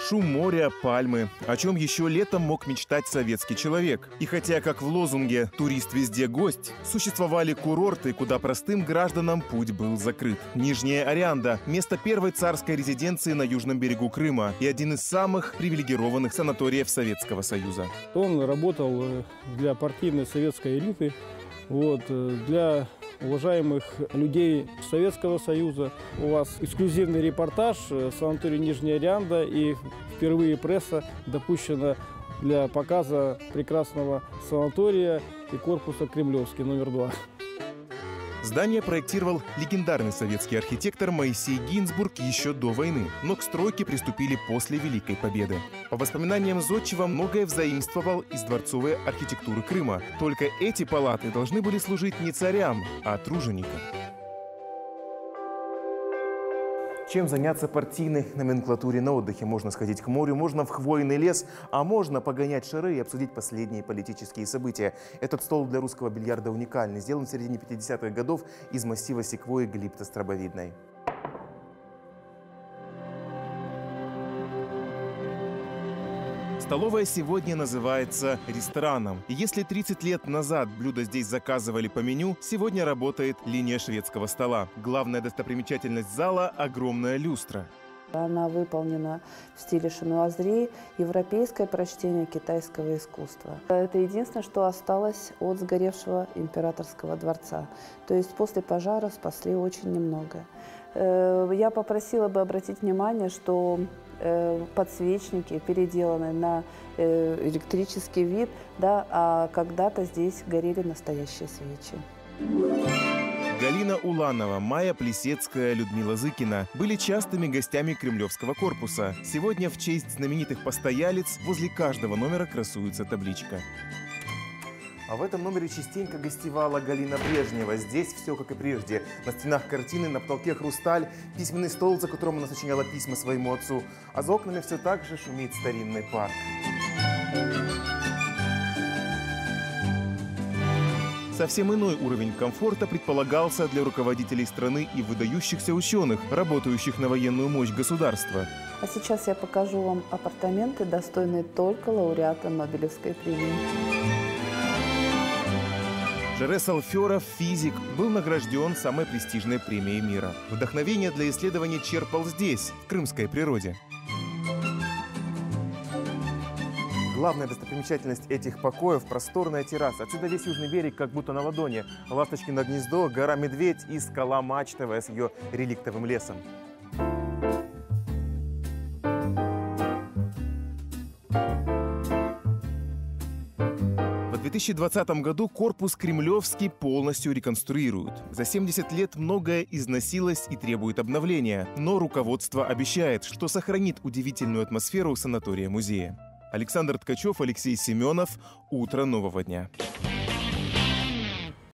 Шум моря, пальмы. О чем еще летом мог мечтать советский человек? И хотя, как в лозунге «Турист везде гость», существовали курорты, куда простым гражданам путь был закрыт. Нижняя Орианда – место первой царской резиденции на южном берегу Крыма и один из самых привилегированных санаториев Советского Союза. Он работал для партийной советской элиты, для уважаемых людей Советского Союза. У вас эксклюзивный репортаж санатория Нижняя Орианда, и впервые пресса допущена для показа прекрасного санатория и корпуса Кремлевский номер 2. Здание проектировал легендарный советский архитектор Моисей Гинзбург еще до войны, но к стройке приступили после Великой Победы. По воспоминаниям зодчего, многое взаимствовал из дворцовой архитектуры Крыма. Только эти палаты должны были служить не царям, а труженикам. Чем заняться партийной номенклатуре на отдыхе? Можно сходить к морю, можно в хвойный лес, а можно погонять шары и обсудить последние политические события. Этот стол для русского бильярда уникальный, сделан в середине 50-х годов из массива секвойи глиптостробовидной. Столовая сегодня называется рестораном. И если 30 лет назад блюда здесь заказывали по меню, сегодня работает линия шведского стола. Главная достопримечательность зала – огромная люстра. Она выполнена в стиле шануазри, европейское прочтение китайского искусства. Это единственное, что осталось от сгоревшего императорского дворца. То есть после пожара спасли очень немного. Я попросила бы обратить внимание, что подсвечники переделаны на электрический вид, а когда-то здесь горели настоящие свечи. Галина Уланова, Майя Плесецкая, Людмила Зыкина были частыми гостями Кремлевского корпуса. Сегодня в честь знаменитых постоялиц возле каждого номера красуется табличка. А в этом номере частенько гостевала Галина Брежнева. Здесь все как и прежде. На стенах картины, на потолке хрусталь, письменный стол, за которым она сочиняла письма своему отцу. А за окнами все так же шумит старинный парк. Совсем иной уровень комфорта предполагался для руководителей страны и выдающихся ученых, работающих на военную мощь государства. А сейчас я покажу вам апартаменты, достойные только лауреата Нобелевской премии. Жерес Алферов, физик, был награжден самой престижной премией мира. Вдохновение для исследований черпал здесь, в крымской природе. Главная достопримечательность этих покоев – просторная терраса. Отсюда весь южный берег как будто на ладони. Ласточкино гнездо, гора Медведь и скала Мачтовая с ее реликтовым лесом. В 2020 году корпус Кремлевский полностью реконструируют. За 70 лет многое износилось и требует обновления, но руководство обещает, что сохранит удивительную атмосферу санатория-музея. Александр Ткачев, Алексей Семенов. Утро нового дня.